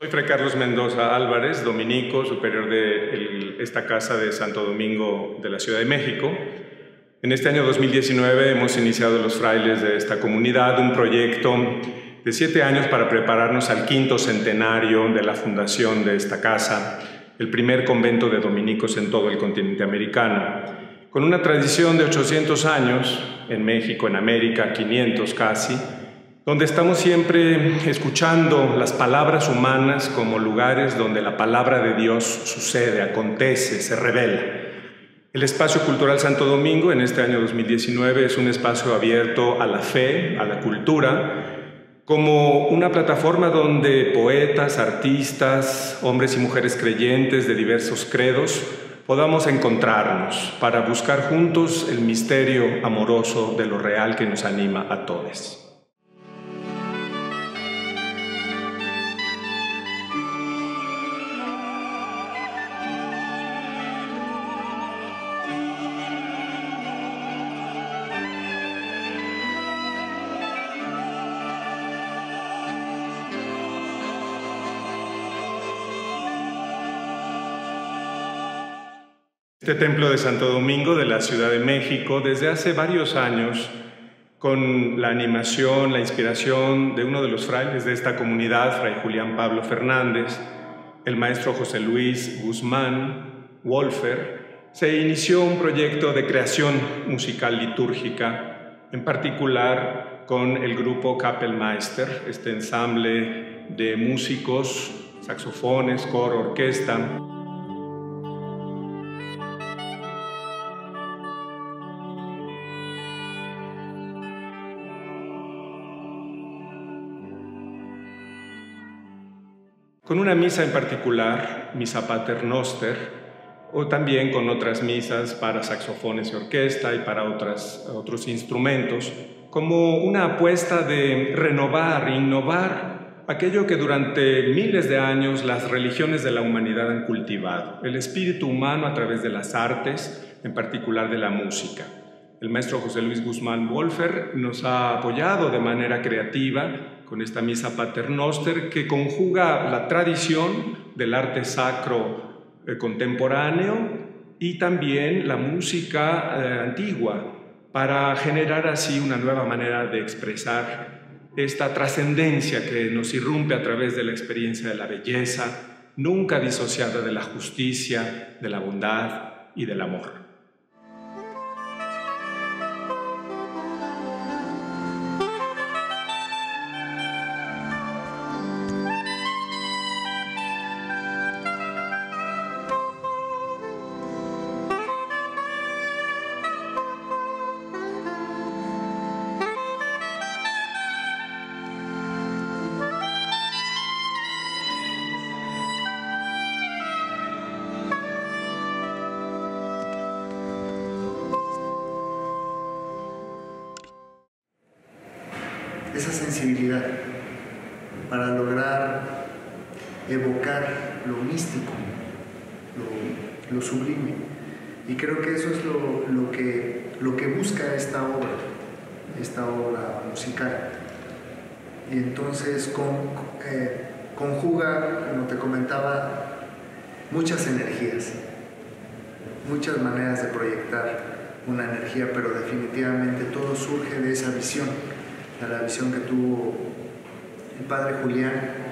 Soy Fray Carlos Mendoza Álvarez, dominico, superior de esta casa de Santo Domingo de la Ciudad de México. En este año 2019 hemos iniciado los frailes de esta comunidad un proyecto de 7 años para prepararnos al 5º centenario de la fundación de esta casa, el primer convento de dominicos en todo el continente americano. Con una tradición de 800 años, en México, en América, 500 casi, donde estamos siempre escuchando las palabras humanas como lugares donde la palabra de Dios sucede, acontece, se revela. El Espacio Cultural Santo Domingo en este año 2019 es un espacio abierto a la fe, a la cultura, como una plataforma donde poetas, artistas, hombres y mujeres creyentes de diversos credos podamos encontrarnos para buscar juntos el misterio amoroso de lo real que nos anima a todos. Este templo de Santo Domingo de la Ciudad de México, desde hace varios años, con la animación, la inspiración de uno de los frailes de esta comunidad, Fray Julián Pablo Fernández, el maestro José Luis Guzmán Wolfer, se inició un proyecto de creación musical litúrgica, en particular con el grupo Kapellmeister, este ensamble de músicos, saxofones, coro, orquesta. Con una misa en particular, Misa Pater Noster, o también con otras misas para saxofones y orquesta y para otros instrumentos, como una apuesta de renovar, innovar aquello que durante miles de años las religiones de la humanidad han cultivado, el espíritu humano a través de las artes, en particular de la música. El maestro José Luis Guzmán Wolfer nos ha apoyado de manera creativa con esta Misa Pater Noster que conjuga la tradición del arte sacro contemporáneo y también la música antigua para generar así una nueva manera de expresar esta trascendencia que nos irrumpe a través de la experiencia de la belleza, nunca disociada de la justicia, de la bondad y del amor. Esa sensibilidad para lograr evocar lo místico, lo sublime. Y creo que eso es lo que busca esta obra musical. Y entonces conjuga, como te comentaba, muchas energías, muchas maneras de proyectar una energía, pero definitivamente todo surge de esa visión, de la visión que tuvo el padre Julián.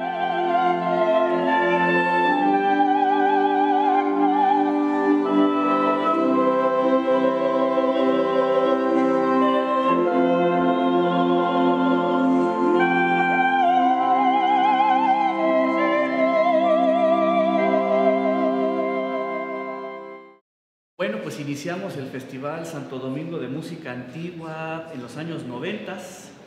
Bueno, pues iniciamos el Festival Santo Domingo de Música Antigua en los años 90,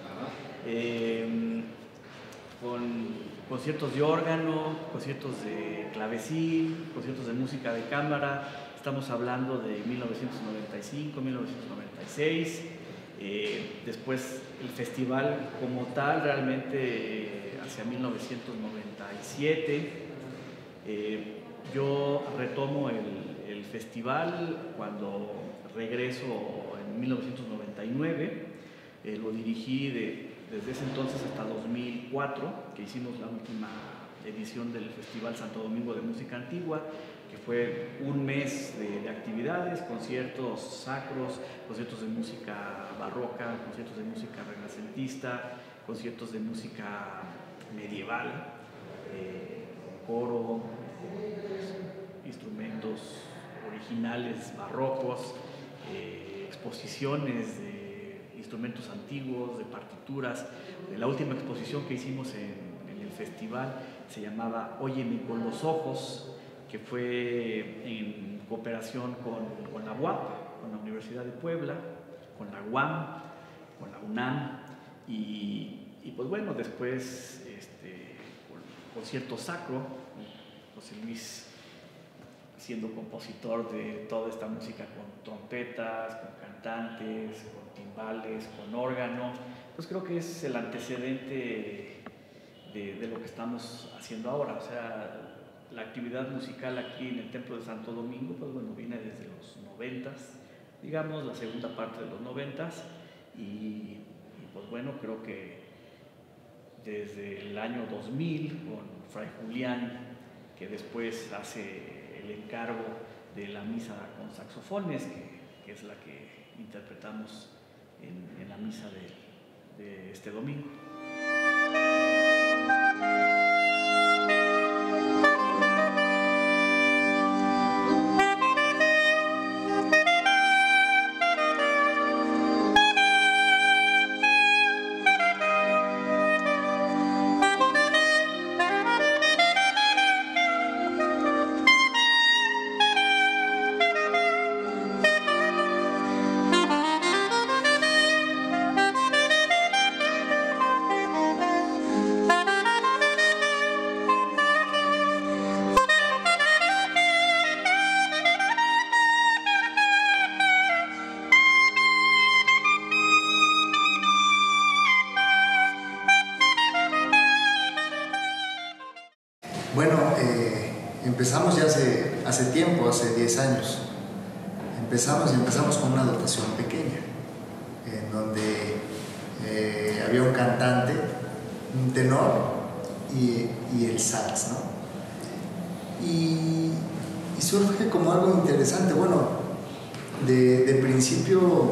con conciertos de órgano, conciertos de clavecín, conciertos de música de cámara. Estamos hablando de 1995, 1996. Después el festival como tal realmente hacia 1997. Yo retomo el festival cuando regreso en 1999, lo dirigí desde ese entonces hasta 2004, que hicimos la última edición del Festival Santo Domingo de Música Antigua, que fue un mes de actividades, conciertos sacros, conciertos de música barroca, conciertos de música renacentista, conciertos de música medieval, coro, instrumentos originales barrocos, exposiciones de instrumentos antiguos, de partituras. La última exposición que hicimos en el festival se llamaba Óyeme con los ojos, que fue en cooperación con la UAP, con la Universidad de Puebla, con la UAM, con la UNAM, y pues bueno, después concierto sacro, José Luis siendo compositor de toda esta música con trompetas, con cantantes, con timbales, con órgano. Pues creo que es el antecedente de lo que estamos haciendo ahora. O sea, la actividad musical aquí en el Templo de Santo Domingo, pues bueno, viene desde los 90s, digamos, la segunda parte de los 90s, y pues bueno, creo que desde el año 2000 con Fray Julián, que después hace el encargo de la misa con saxofones, que es la que interpretamos en la misa de este domingo. Bueno, empezamos ya hace tiempo, hace 10 años. Empezamos con una dotación pequeña, en donde había un cantante, un tenor y el sax, ¿no? Y surge como algo interesante. Bueno, de principio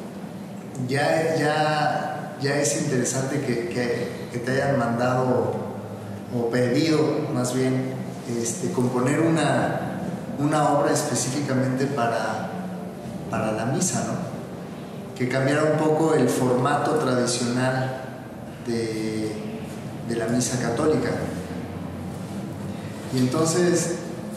ya es interesante que te hayan mandado o pedido más bien componer una obra específicamente para la misa, ¿no? Que cambiara un poco el formato tradicional de la misa católica. Y entonces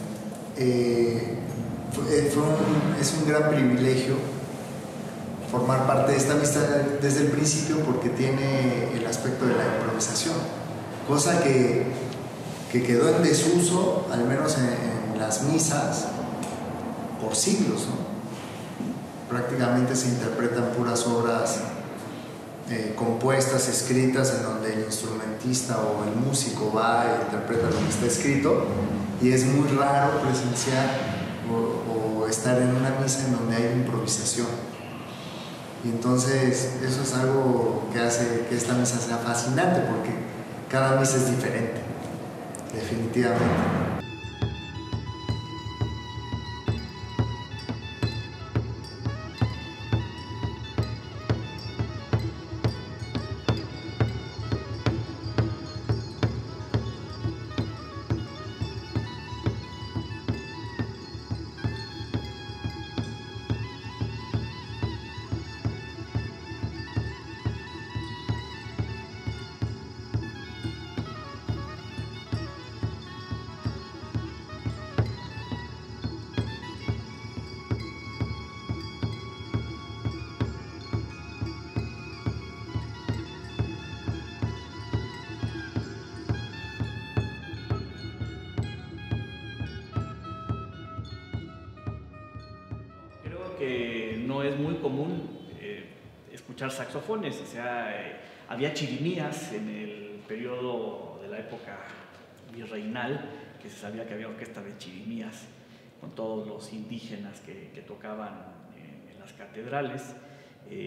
es un gran privilegio formar parte de esta misa desde el principio, porque tiene el aspecto de la improvisación, cosa que quedó en desuso, al menos en las misas, por siglos, ¿no? Prácticamente se interpretan puras obras compuestas, escritas, en donde el instrumentista o el músico va e interpreta lo que está escrito, y es muy raro presenciar o estar en una misa en donde hay improvisación. Y entonces eso es algo que hace que esta misa sea fascinante, porque cada misa es diferente, definitivamente. Que no es muy común escuchar saxofones. O sea, había chirimías en el periodo de la época virreinal, que se sabía que había orquesta de chirimías con todos los indígenas que tocaban en las catedrales.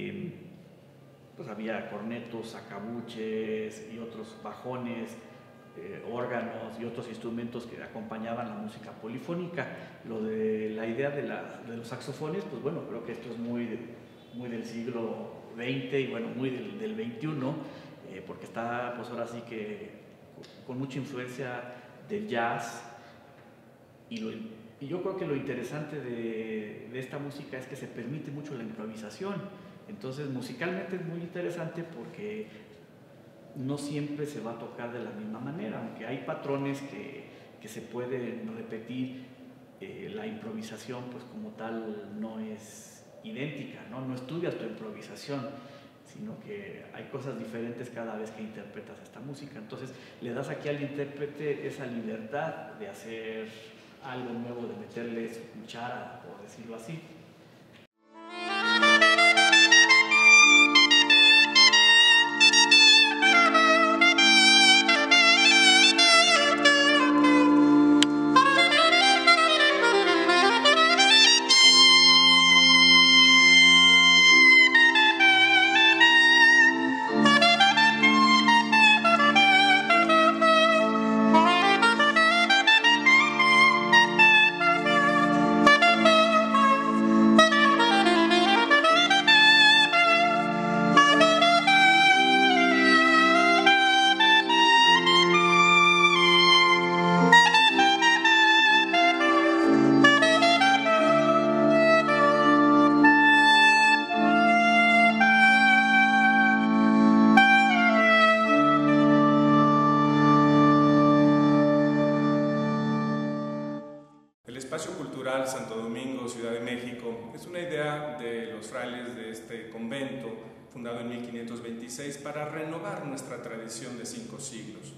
Pues había cornetos, sacabuches y otros bajones, órganos y otros instrumentos que acompañaban la música polifónica. Lo de la idea de los saxofones, pues bueno, creo que esto es muy del siglo XX y bueno, muy del XXI, porque está pues ahora sí que con mucha influencia del jazz, y yo creo que lo interesante de esta música es que se permite mucho la improvisación. Entonces musicalmente es muy interesante porque no siempre se va a tocar de la misma manera, aunque hay patrones que se pueden repetir, la improvisación pues como tal no es idéntica, no estudias tu improvisación, sino que hay cosas diferentes cada vez que interpretas esta música. Entonces le das aquí al intérprete esa libertad de hacer algo nuevo, de meterle su cuchara, por decirlo así. El Espacio Cultural Santo Domingo, Ciudad de México, es una idea de los frailes de este convento, fundado en 1526, para renovar nuestra tradición de 5 siglos.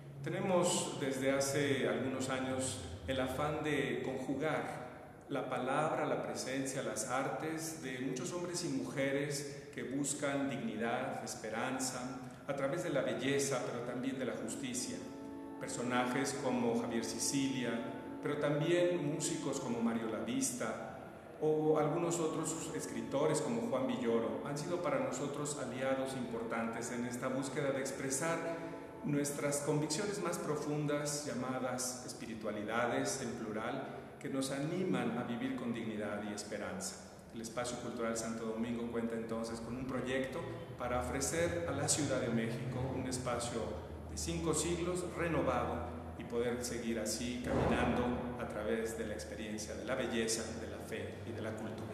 Tenemos desde hace algunos años el afán de conjugar la palabra, la presencia, las artes de muchos hombres y mujeres que buscan dignidad, esperanza, a través de la belleza, pero también de la justicia. Personajes como Javier Sicilia, pero también músicos como Mario Lavista o algunos otros escritores como Juan Villoro han sido para nosotros aliados importantes en esta búsqueda de expresar nuestras convicciones más profundas, llamadas espiritualidades en plural, que nos animan a vivir con dignidad y esperanza. El Espacio Cultural Santo Domingo cuenta entonces con un proyecto para ofrecer a la Ciudad de México un espacio de 5 siglos renovado y poder seguir así caminando a través de la experiencia de la belleza, de la fe y de la cultura.